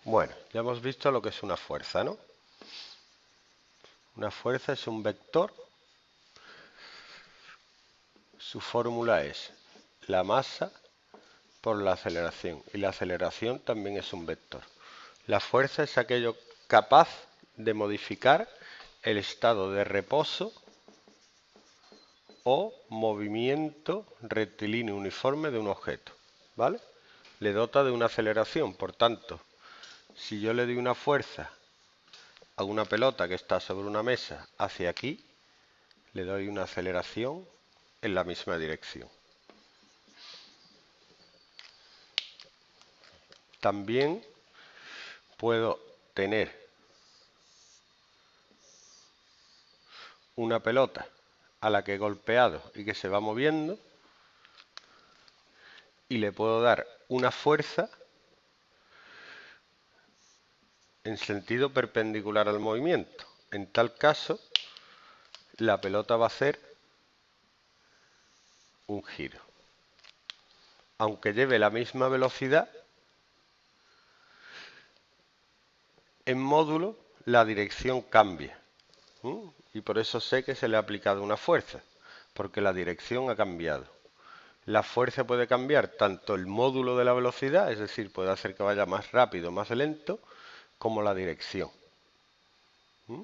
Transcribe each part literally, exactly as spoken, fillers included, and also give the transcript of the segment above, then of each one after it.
Bueno, ya hemos visto lo que es una fuerza, ¿no? Una fuerza es un vector. Su fórmula es la masa por la aceleración. Y la aceleración también es un vector. La fuerza es aquello capaz de modificar el estado de reposo o movimiento rectilíneo uniforme de un objeto, ¿vale? Le dota de una aceleración, por tanto, si yo le doy una fuerza a una pelota que está sobre una mesa hacia aquí, le doy una aceleración en la misma dirección. También puedo tener una pelota a la que he golpeado y que se va moviendo y le puedo dar una fuerza en sentido perpendicular al movimiento. En tal caso, la pelota va a hacer un giro. Aunque lleve la misma velocidad, en módulo la dirección cambia. ¿Mm? Y por eso sé que se le ha aplicado una fuerza, porque la dirección ha cambiado. La fuerza puede cambiar tanto el módulo de la velocidad, es decir, puede hacer que vaya más rápido o más lento, como la dirección. ¿Mm?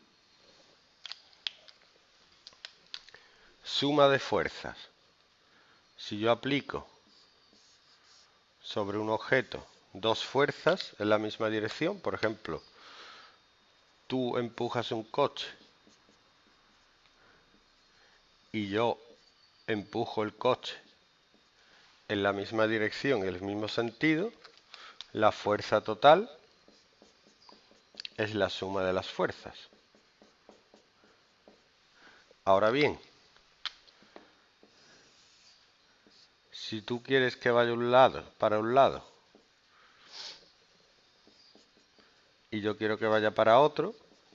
Suma de fuerzas. Si yo aplico sobre un objeto dos fuerzas en la misma dirección, por ejemplo, tú empujas un coche y yo empujo el coche en la misma dirección y el mismo sentido, la fuerza total es la suma de las fuerzas. Ahora bien, si tú quieres que vaya un lado para un lado y yo quiero que vaya para otro,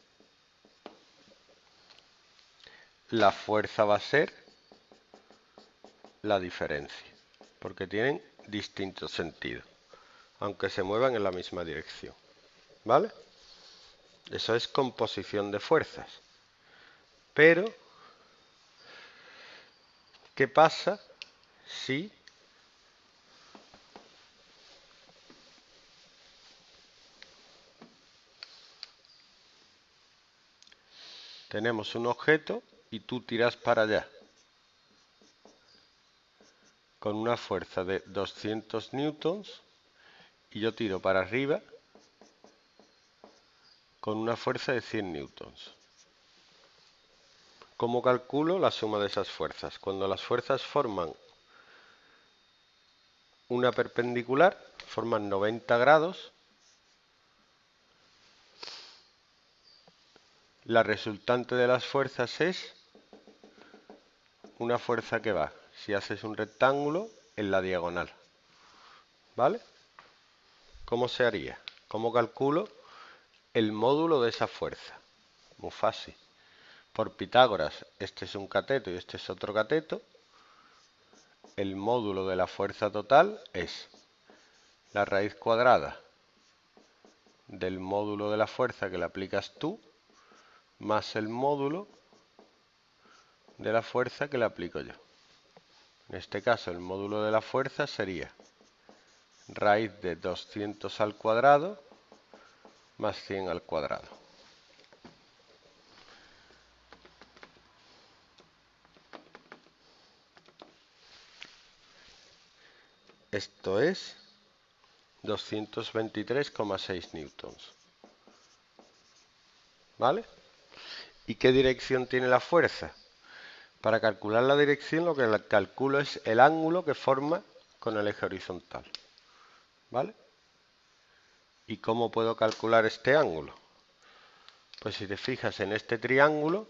la fuerza va a ser la diferencia, porque tienen distintos sentidos, aunque se muevan en la misma dirección. ¿Vale? Eso es composición de fuerzas. Pero, ¿qué pasa si tenemos un objeto y tú tiras para allá con una fuerza de doscientos newtons y yo tiro para arriba con una fuerza de cien newtons? ¿Cómo calculo la suma de esas fuerzas? Cuando las fuerzas forman una perpendicular, forman noventa grados, la resultante de las fuerzas es una fuerza que va, si haces un rectángulo, en la diagonal. ¿Vale? ¿Cómo se haría? ¿Cómo calculo el módulo de esa fuerza? Muy fácil. Por Pitágoras, este es un cateto y este es otro cateto. El módulo de la fuerza total es la raíz cuadrada del módulo de la fuerza que le aplicas tú más el módulo de la fuerza que le aplico yo. En este caso, el módulo de la fuerza sería raíz de doscientos al cuadrado más cien al cuadrado. Esto es doscientos veintitrés coma seis newtons. ¿Vale? ¿Y qué dirección tiene la fuerza? Para calcular la dirección lo que calculo es el ángulo que forma con el eje horizontal. ¿Vale? ¿Y cómo puedo calcular este ángulo? Pues si te fijas en este triángulo,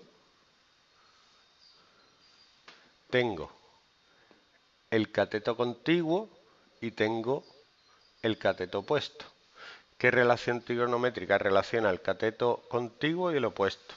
tengo el cateto contiguo y tengo el cateto opuesto. ¿Qué relación trigonométrica relaciona el cateto contiguo y el opuesto?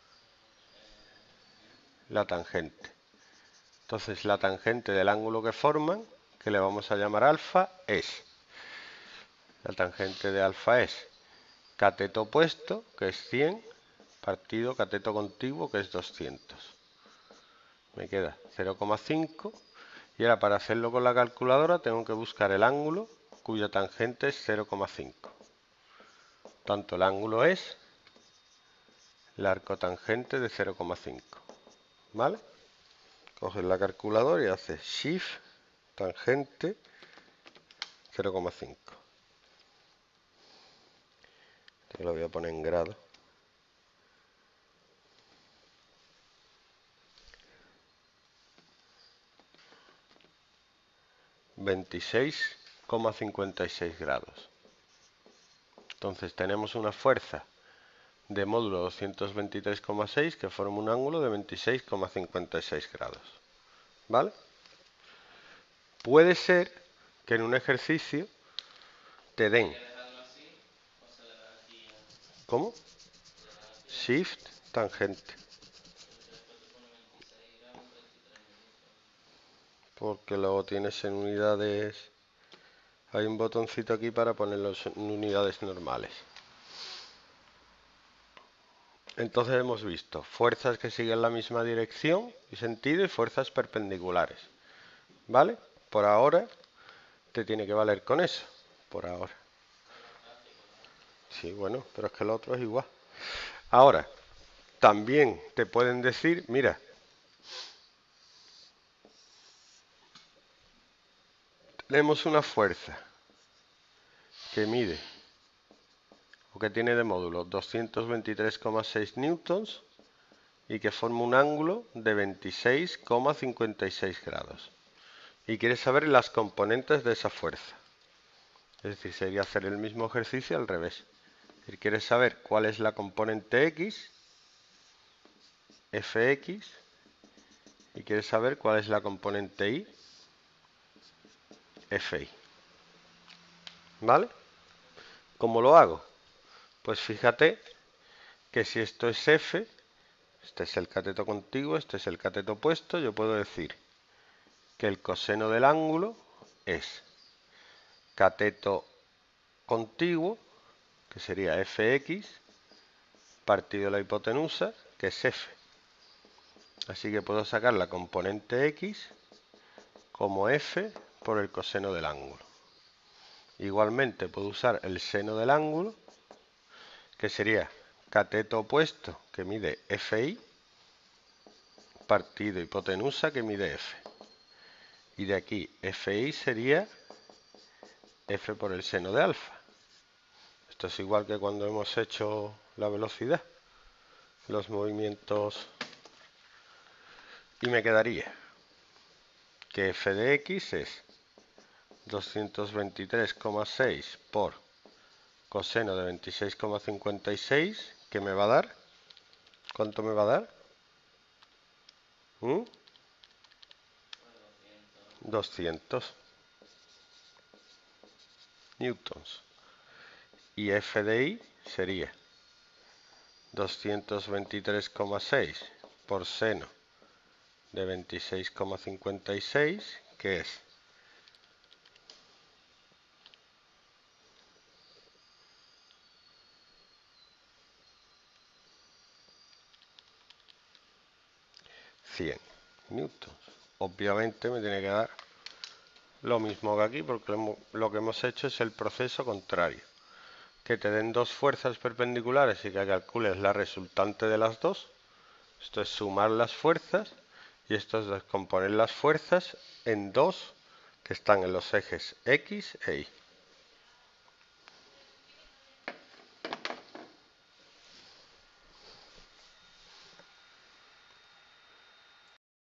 La tangente. Entonces la tangente del ángulo que forman, que le vamos a llamar alfa, es, la tangente de alfa es cateto opuesto, que es cien, partido cateto contiguo, que es doscientos. Me queda cero coma cinco. Y ahora para hacerlo con la calculadora tengo que buscar el ángulo cuya tangente es cero coma cinco. Tanto el ángulo es la arcotangente de cero coma cinco. ¿Vale? Coges la calculadora y haces shift tangente cero coma cinco. Te lo voy a poner en grado. veintiséis coma cincuenta y seis grados. Entonces tenemos una fuerza de módulo doscientos veintitrés coma seis que forma un ángulo de veintiséis coma cincuenta y seis grados. ¿Vale? Puede ser que en un ejercicio te den. ¿Cómo? Shift tangente. Porque luego tienes en unidades. Hay un botoncito aquí para ponerlo en unidades normales. Entonces hemos visto fuerzas que siguen la misma dirección y sentido y fuerzas perpendiculares. ¿Vale? Por ahora te tiene que valer con eso. Por ahora. Sí, bueno, pero es que el otro es igual. Ahora, también te pueden decir, mira, tenemos una fuerza que mide o que tiene de módulo doscientos veintitrés coma seis newtons y que forma un ángulo de veintiséis coma cincuenta y seis grados. Y quieres saber las componentes de esa fuerza. Es decir, sería hacer el mismo ejercicio al revés. Es decir, quieres saber cuál es la componente X, Fx, y quieres saber cuál es la componente Y, Fi. ¿Vale? ¿Cómo lo hago? Pues fíjate que si esto es F, este es el cateto contiguo, este es el cateto opuesto, yo puedo decir que el coseno del ángulo es cateto contiguo, que sería Fx, partido la hipotenusa, que es F. Así que puedo sacar la componente X como F por el coseno del ángulo. Igualmente puedo usar el seno del ángulo, que sería cateto opuesto, que mide Fi, partido hipotenusa, que mide F. Y de aquí Fi sería F por el seno de alfa. Esto es igual que cuando hemos hecho la velocidad, los movimientos. Y me quedaría que F de X es doscientos veintitrés coma seis por coseno de veintiséis coma cincuenta y seis, que me va a dar, ¿cuánto me va a dar? ¿Mm? doscientos newtons. Y F de Y sería doscientos veintitrés coma seis por seno de veintiséis coma cincuenta y seis, que es cien newtons. Obviamente me tiene que dar lo mismo que aquí, porque lo que hemos hecho es el proceso contrario. Que te den dos fuerzas perpendiculares y que calcules la resultante de las dos. Esto es sumar las fuerzas y esto es descomponer las fuerzas en dos que están en los ejes X e Y.